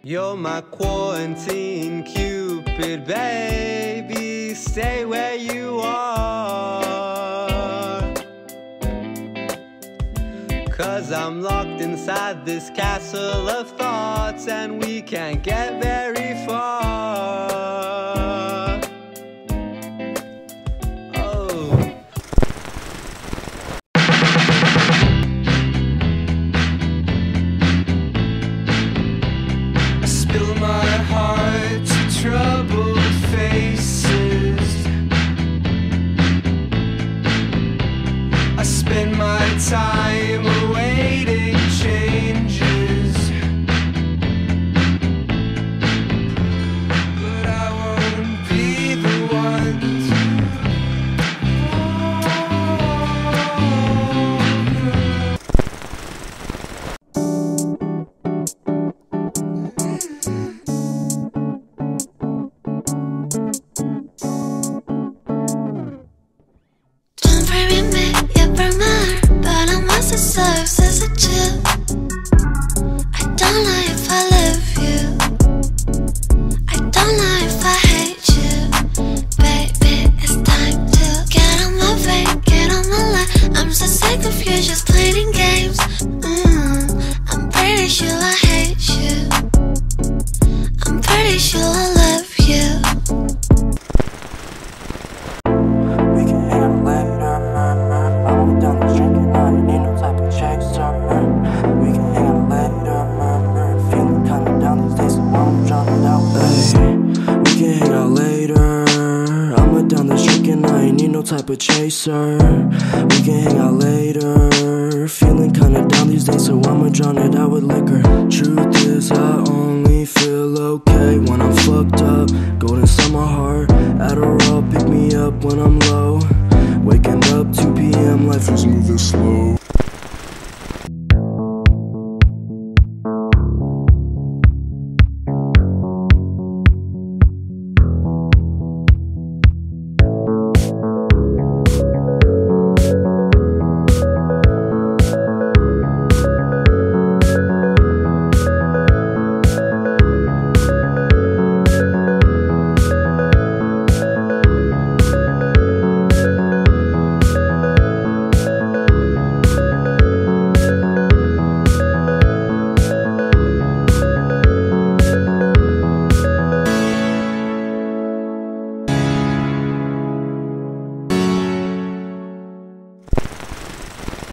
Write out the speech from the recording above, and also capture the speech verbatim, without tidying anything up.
You're my quarantine Cupid, baby. Stay where you are, 'cause I'm locked inside this castle of thoughts, and we can't get very far. Oh. I spill my heart to troubled faces. I spend my time awaiting changes, but I won't be the one to serves as a chill. I don't know if I love you. I don't know if I hate you. Baby, it's time to get on my way, get on my line. I'm so sick of you just playing games. mm, I'm pretty sure I hate you. I'm pretty sure I love you. We can hang out later. I'm done drinking, I need no type of chaser. We can hang out later. Feeling kinda down these days, so I'm drowning out. Hey, we can hang out later. I'm done this drinking, I ain't need no type of chaser. We can hang out later. Feeling kinda down these days, so I'ma drown it out with liquor. Truth is, I only feel okay when I'm fucked up. Gold inside my heart, Adderall pick me up when I'm low. Waking up two p m, life was